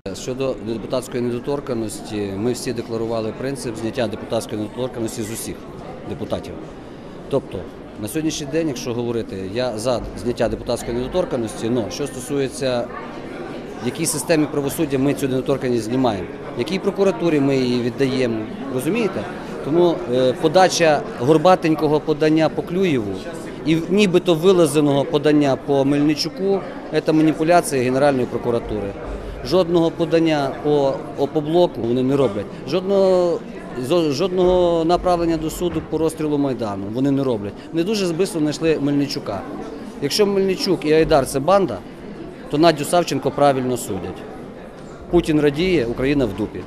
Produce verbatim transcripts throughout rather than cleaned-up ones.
Щодо депутатської недоторканності, ми всі декларували принцип зняття депутатської недоторканності з усіх депутатів. Тобто, на сьогоднішній день, якщо говорити, я за зняття депутатської недоторканності, але що стосується, в якій системі правосуддя ми цю недоторканність знімаємо, в якій прокуратурі ми її віддаємо, розумієте? Тому е, подача горбатенького подання по Клюєву і нібито вилазеного подання по Мельничуку – це маніпуляція Генеральної прокуратури. Жодного подання по опоблоку вони не роблять, жодного, жодного направлення до суду по розстрілу Майдану вони не роблять. Вони дуже швидко знайшли Мельничука. Якщо Мельничук і Айдар – це банда, то Надю Савченко правильно судять. Путін радіє, Україна в дупі.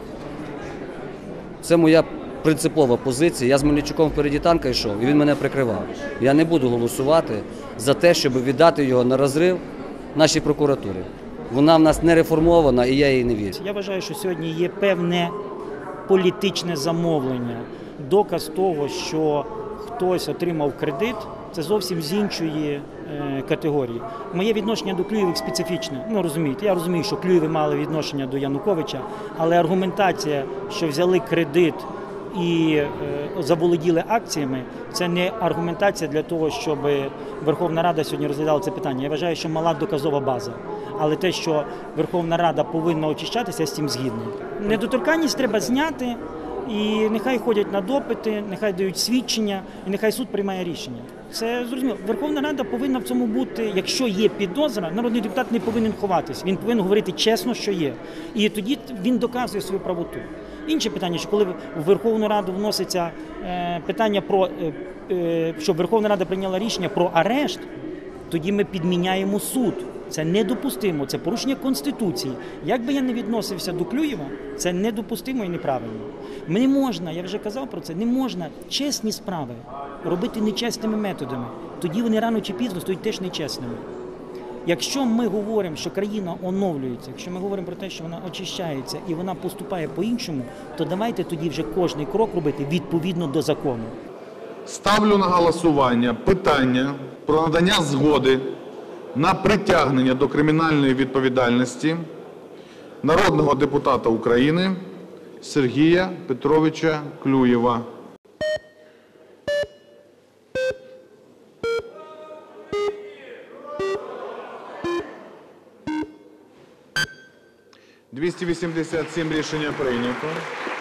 Це моя принципова позиція. Я з Мельничуком впереді танка йшов, і він мене прикривав. Я не буду голосувати за те, щоб віддати його на розрив нашій прокуратурі. Вона в нас не реформована, і я їй не вірю. Я вважаю, що сьогодні є певне політичне замовлення. Доказ того, що хтось отримав кредит, це зовсім з іншої е, категорії. Моє відношення до Клюєвих специфічне. Ну, розумієте, я розумію, що Клюєви мали відношення до Януковича, але аргументація, що взяли кредит і е, заволоділи акціями, це не аргументація для того, щоб Верховна Рада сьогодні розглядала це питання. Я вважаю, що мала доказова база. Але те, що Верховна Рада повинна очищатися, я з цим згідний. Недоторканність треба зняти, і нехай ходять на допити, нехай дають свідчення, і нехай суд приймає рішення. Це зрозуміло. Верховна Рада повинна в цьому бути, якщо є підозра, народний депутат не повинен ховатись, він повинен говорити чесно, що є. І тоді він доказує свою правоту. Інше питання, що коли в Верховну Раду вноситься е, питання про, е, е, щоб Верховна Рада прийняла рішення про арешт, тоді ми підміняємо суд. Це недопустимо, це порушення Конституції. Як би я не відносився до Клюєва, це недопустимо і неправильно. Не можна, я вже казав про це, не можна чесні справи робити нечесними методами. Тоді вони рано чи пізно стають теж нечесними. Якщо ми говоримо, що країна оновлюється, якщо ми говоримо про те, що вона очищається і вона поступає по-іншому, то давайте тоді вже кожний крок робити відповідно до закону. Ставлю на голосування питання про надання згоди на притягнення до кримінальної відповідальності народного депутата України Сергія Петровича Клюєва. двісті вісімдесят сім рішення прийнято.